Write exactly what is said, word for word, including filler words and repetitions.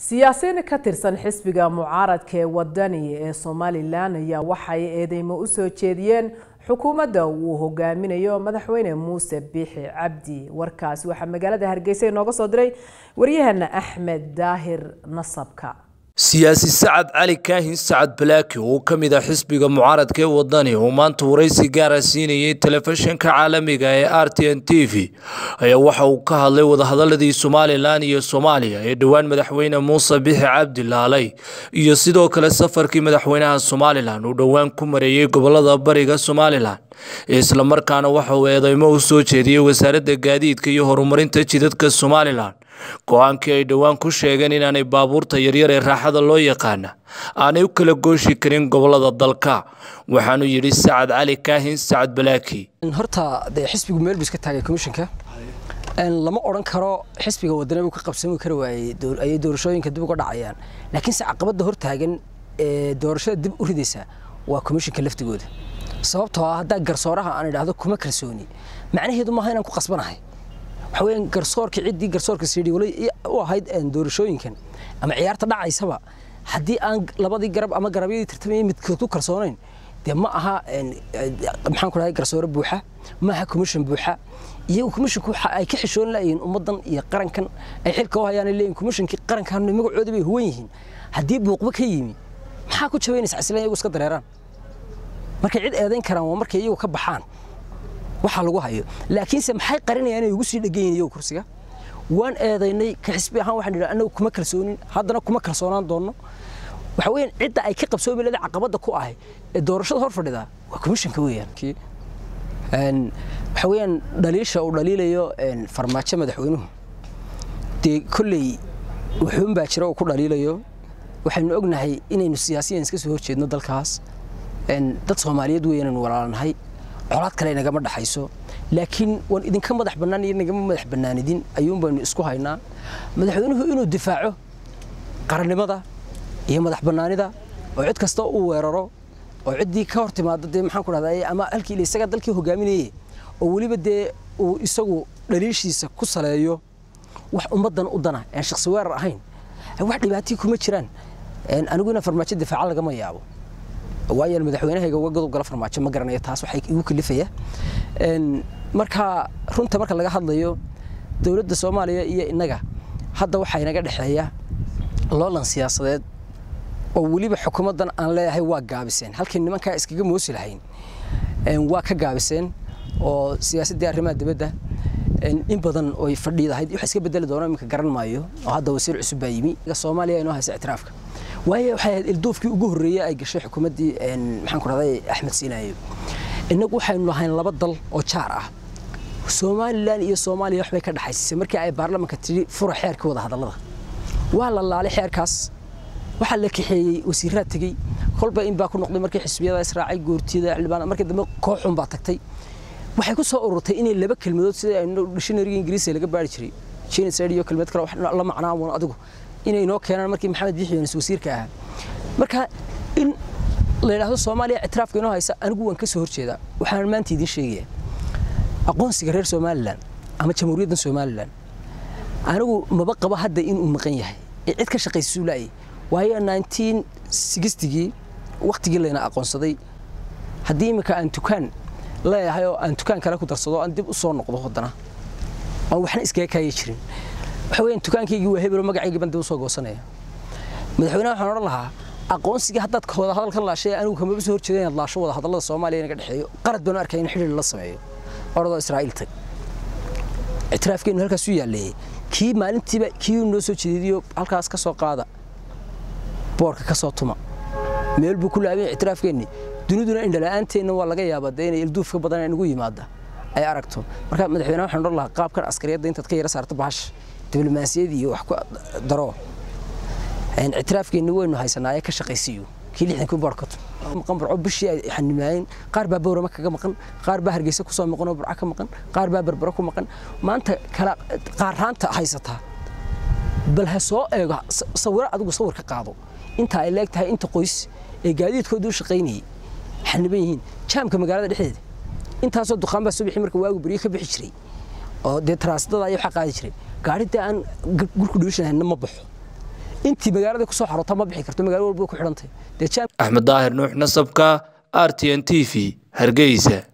siyaasiyiin ka tirsan xisbiga mucaaradka ee wadani ee Somaliland ayaa waxay eedeymo u soo jeediyeen xukuumadda uu hogaaminayo madaxweyne Muuse Biixi Cabdi. warkaas waxa magaalada Hargeysa inooga soo diray wariyahana Axmed Daahir Nasabka. siyaasi Sacad Cali Kaahin Sacad Balaaki oo kamid ah xisbiga mucaaradka ee wadani oo maanta wareysi gaar ah siinayay telefishinka caalamiga ee R T N T V ayaa waxa uu ka hadlay wadahadaladii Somaliland iyo Soomaaliya ee dhawaan madaxweyne Muuse Biixi Cabdi laalay iyo sidoo kale safarkii madaxweynaha Somaliland uu dhawaan ku mareeyay gobolada bariga Somaliland isla markaana waxa uu eedeymo u soo jeediyay wasaaradda gaadiidka iyo horumarinta jidadka Somaliland go'aankii ay dhawaan ku sheegeen inaanay baabuurta yaryar ee raaxada loo yaqaan aanay u kala gooshi karin gobolada dalka. waxaanu yiri Sacad Cali Kaahin Sacad Balaaki horta xisbigu meel buu iska taagay komishanka aan lama oran karo xisbiga wadanaha uu ka qabsan karo ay doorashooyinka dib uga dhacayaan, laakiin si caqabada hor taagan ee doorashada dib u ridaysa waa komishanka laftigooda. sababtoo ah hadda garsooraha aan idhaahdo kuma kalsooni macnaheedu ma aha inaan ku qasbanahay. waxaween garsoorka cidii garsoorka sidii wali u ahayd aan doorashooyinkan ama ciyaarta dhacaysaba hadii aan labadii garab ama garabyadii tartamay mid ku kalsoonayn de ma aha maxaan ku raay garsoor buuxa ma aha commission buuxa iyo commission waxa ay ka xishoon laayeen ummadan iyo qarankan ay xilka u hayaan leeyeen commissionkii qarankan magacooda bay huwan yihiin hadii buuqba ka yimi maxaa ku jawaynaysa aslan iyagu iska dareeraan marka cid eedayn karaan waa markay iyagu ka baxaan waxa lagu hayo, laakiin se maxay qarinayaan inay ugu sii dhageeyeen kursiga waan eedaynay ka xisbi ahaan waxaan yiraahdaa anagu kuma kalsoonin haddana kuma kalsoonaan doono. waxa weeyaan cidda ay ka qabsoomay leedahay caqabada ku ah ee doorashada hor fadhida waa komishanka weeyaan een waxa weeyaan dhaliisha uu dhaliilayo een farmaajo madaxweynuhu de kulli wuxuu baa jira oo ku dhaliilayo. waxaynu ognahay inaynu siyaasiyiin iska soo horjeedno dalkaas een dad Soomaaliyeed weeyaan walaalanahay colaad kale inaga ma dhaxayso, laakiin waan idinka madax banaan iyo inaga madax banaanidin ayuun baynu isku haynaa. madaxweynuhu inuu difaaco qarannimada iyo madax banaanida oo cid kasta uu weeraro oo cidii ka hortimaado de maxaan ku raadayay ama halkii la isaga dalkii hogaaminayay oo waliba de uu isagu dhaliishiisa ku saleeyo wax ummadan u dana aan shakhsi weerar ahayn wax dhibaato kuma jiraan. een aniguna farmaajo difaaca laga ma yaabo waayo madaxweynahayga uga godob gala farmaajo ma garanayo taas waxay igu kalifaya. een marka runta marka laga hadlayo dawladda Soomaaliya iyo inaga hadda waxa inaga dhaxeeya loolan siyaasadeed oo waliba xukuumadan aan leeyahay waa gaabiseen halkii nimanka iskaga moosi lahayn een waa ka gaabiseen oo siyaasadda arrimaha dibadda in badan oo ay fadhiidahay wax iska bedeli doona imka garan maayo oo hadda wasiir cusub baa yimi Soomaaliya inoo haysa ictiraafka waayo waxay ildoofkii ugu horeeyay ay gashay xukuumadii een maxaan ku raday Axmed Siinaayo. inagu waxaynu lahayn laba dal oo jaar ah Somaliland iyo Soomaaliya waxbay ka dhaxaysay markii ay baarlamaanka tiri furo xeerka wada hadalada waa la laalay xeerkaas waxa la kaxeeyay wasiirada tagay kolba in baa ku noqday markii xisbiyada Israaciil goortida xildhibaan markii dambe kooxun baa tagtay waxay ku soo ururtay inay laba kelmadood sida ay dictionary Ingiriisi laga baari jiray genocide iyo kelmad kale wax la macnaa adigu inay noo keenaan markii Maxamed Biixi wasiirka ah. marka in la yiraahdo Soomaaliya ictiraafka inoo haysa anigu waan ka soo horjeedaa. waxaan maanta idin sheegayaa aqoonsiga reer Somaliland ama jamhuuriyadda Somaliland anigu maba qaba hadda inuu maqan yahay cid ka shaqaysiisu laay waayo nineteen sixty waqtigii leena aqoonsaday haddii imika aan tukaan leeyahay oo aan tukaan kale ku darsado aan dib u soo noqdo haddana aan waxna iskaga kaayay jirin waxa weeyaan tukaankaygii waa hebel magacayga baan dib u soo goosanaya. madaxweynaha waxaan oran lahaa aqoonsiga haddaad ka wada hadalkan laashay anigu kama soo horjeedeen inaad laasho wada hadallada Soomaaliya inaga dhaxeeyo qarad baan arkay in xiriir la sameeyo ordo Israa'iil tag ictiraafkeenu halkaas u yaalay kii maalintiiba kii noo soo jeediyo halkaas ka soo qaada boorka ka soo tuma meel buu ku laabay ictiraafkeeni duniduna in dhalaaanteena waa laga yaabaa inay ilduufka badan inagu yimaada ay aragto. marka madaxweynaha waxaan oran lahaa qaabkan askariyada intaad ka yara saarto bahash diblomaasiyad iyo wax ku daro een ictiraafkeeni waynu haysanaa ka shaqaysiyo kii lixdan ku barkato maqan burco bishii ay xanimaayeen qaar baa boorama kaga maqan qaar baa Hargeysa ku soo maqan oo burco ka maqan qaar baa Berbera ku maqan maanta kala qaaraanta haysata bal ha soo eego sawir adigu sawir ka qaado inta ay leegtahay inta qoys ee gaadiidkoodu shaqeynayay xaniban yihiin jaamka magaalada dhexdeeda intaas oo duqaan baa subaxii marka waagu bariye ka bixi jiray oo de traastada ay waxa qaadi jiray gaarida aan gurku dhiishanayna ma baxo intii magaalada ku soo xarota ma bixi karto magaalo walba ku xidhantay Axmed Daahir Nuux Nasabka R T N T V Hargeysa.